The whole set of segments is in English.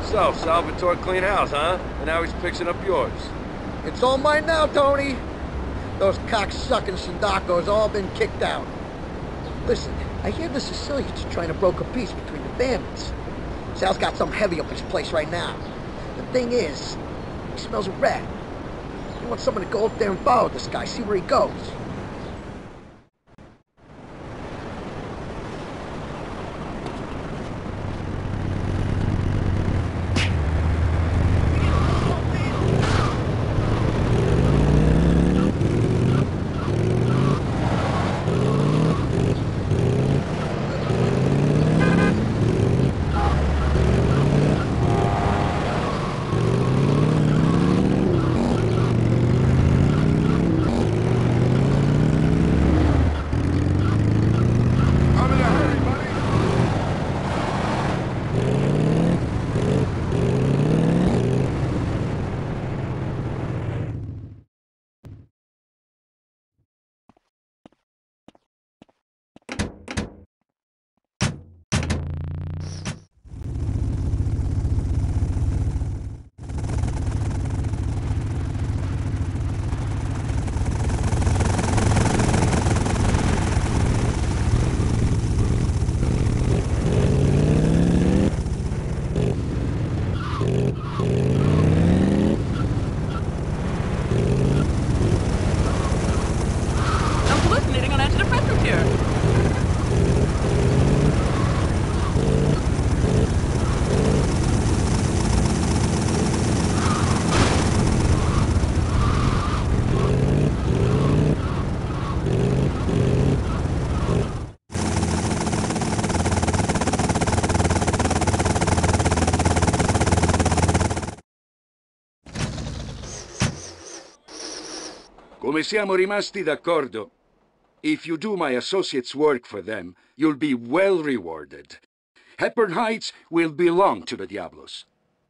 So, Salvatore clean house, huh? And now he's fixing up yours. It's all mine now, Tony. Those cocksucking Sindacos all been kicked out. Listen, I hear the Sicilians are trying to broker peace between the bandits. Sal's got some heavy up his place right now. The thing is, he smells a rat. He wants someone to go up there and follow this guy, see where he goes. Come siamo rimasti d'accordo, if you do my associates' work for them, you'll be well rewarded. Hepburn Heights will belong to the Diablos.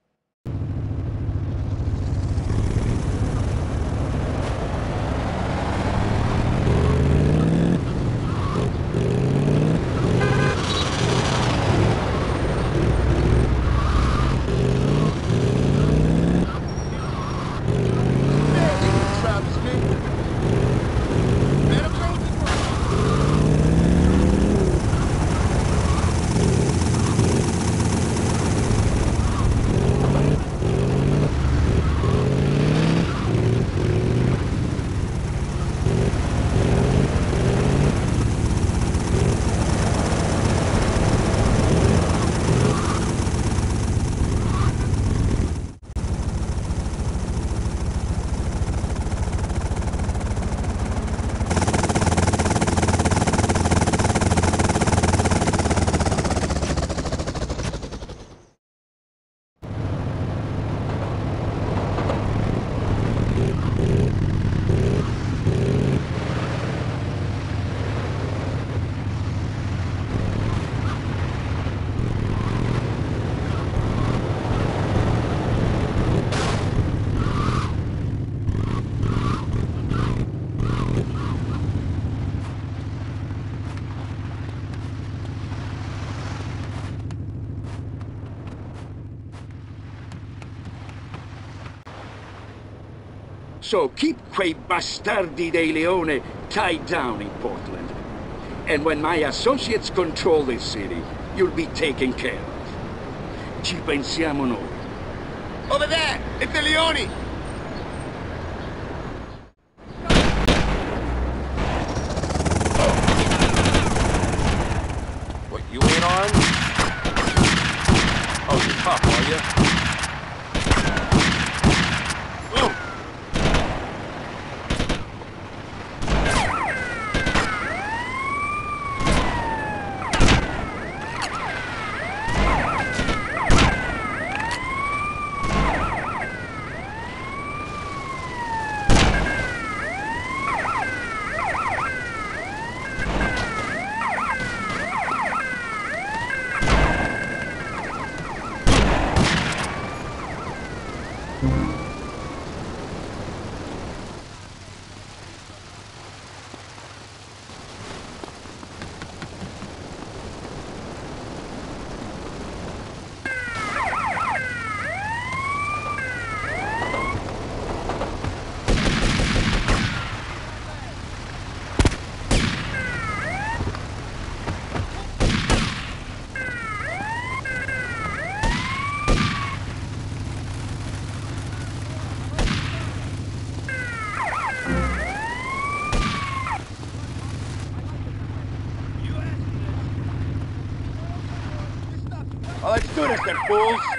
So keep quei bastardi dei Leone tied down in Portland. And when my associates control this city, you'll be taken care of. Ci pensiamo noi. Over there! It's the Leone! What, you ain't armed? Oh, you're tough, are you? Stood us there, fools!